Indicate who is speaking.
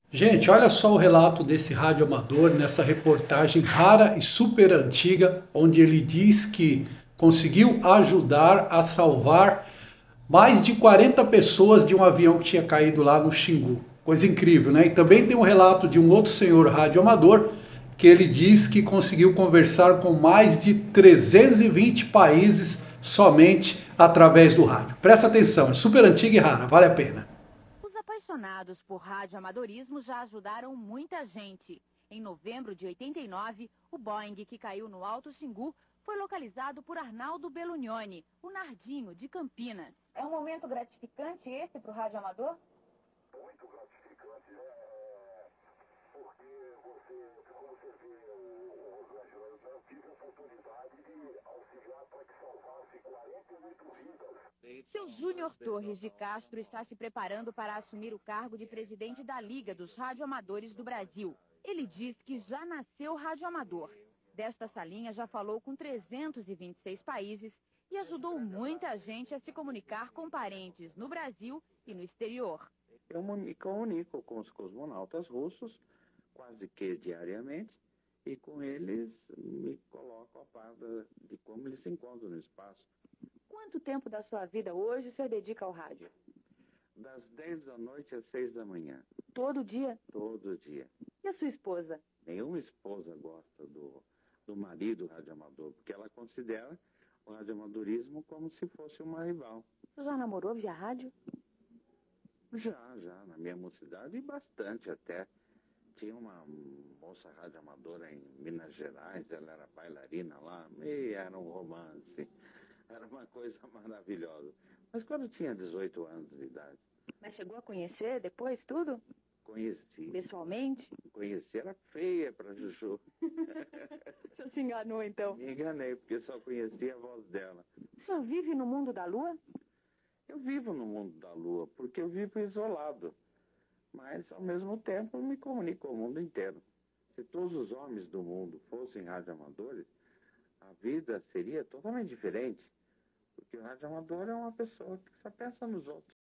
Speaker 1: Gente, olha só o relato desse rádio amador nessa reportagem rara e super antiga, onde ele diz que conseguiu ajudar a salvar mais de 40 pessoas de um avião que tinha caído lá no Xingu. Coisa incrível, né? E também tem um relato de um outro senhor rádio amador que ele diz que conseguiu conversar com mais de 320 países somente através do rádio. Presta atenção, é super antiga e rara, vale a pena.
Speaker 2: Os apaixonados por radioamadorismo já ajudaram muita gente. Em novembro de 89, o Boeing que caiu no Alto Xingu foi localizado por Arnaldo Belugnoni, o Nardinho de Campinas. É um momento gratificante esse para o radioamador?
Speaker 3: Muito gratificante, né? Porque como você vê, Rosângela, eu tive a oportunidade de auxiliar para que salvasse 48 vidas.
Speaker 2: Seu Júnior Torres de Castro está se preparando para assumir o cargo de presidente da Liga dos Radioamadores do Brasil. Ele diz que já nasceu radioamador. Desta salinha já falou com 326 países e ajudou muita gente a se comunicar com parentes no Brasil e no exterior.
Speaker 4: Eu me comunico com os cosmonautas russos quase que diariamente e com eles me coloco a par de como eles se encontram no espaço.
Speaker 2: Quanto tempo da sua vida hoje o senhor dedica ao rádio?
Speaker 4: Das 10 da noite às 6 da manhã,
Speaker 2: Todo dia?
Speaker 4: todo dia.
Speaker 2: E a sua esposa?
Speaker 4: Nenhuma esposa gosta do marido radioamador, porque ela considera o radioamadorismo como se fosse uma rival.
Speaker 2: O senhor já namorou via rádio?
Speaker 4: Já, na minha mocidade, bastante até. Tinha uma moça radioamadora em Minas Gerais, ela era bailarina lá, e era um romance, era uma coisa maravilhosa. Mas quando eu tinha 18 anos de idade,
Speaker 2: Mas chegou a conhecer depois tudo?
Speaker 4: conheci,
Speaker 2: Pessoalmente?
Speaker 4: era feia para Juju.
Speaker 2: O senhor se enganou então.
Speaker 4: Me enganei, porque só conhecia a voz dela.
Speaker 2: O senhor vive no mundo da lua?
Speaker 4: Eu vivo no mundo da lua, porque eu vivo isolado. Mas, ao mesmo tempo, eu me comunico com o mundo inteiro. Se todos os homens do mundo fossem radioamadores, a vida seria totalmente diferente. Porque o radioamador é uma pessoa que só pensa nos outros.